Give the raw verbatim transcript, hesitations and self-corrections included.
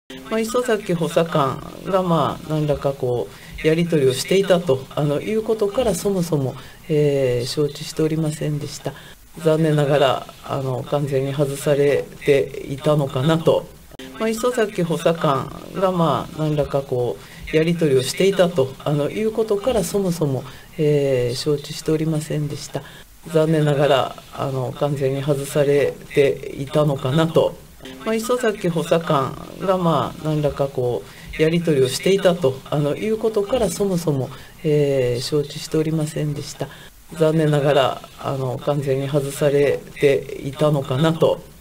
まあ、磯崎補佐官がまあ何らかこうやり取りをしていたとあのいうことからそもそも、えー承知しておりませんでした。残念ながらあの完全に外されていたのかなと。まあ、磯崎補佐官がまあ何らかこうやり取りをしていたとあのいうことからそもそも、えー承知しておりませんでした。残念ながらあの完全に外されていたのかなと。まあ、磯崎補佐官がまあ何らかこうやり取りをしていたとあのいうことからそもそも、えー承知しておりませんでした。残念ながらあの完全に外されていたのかなと。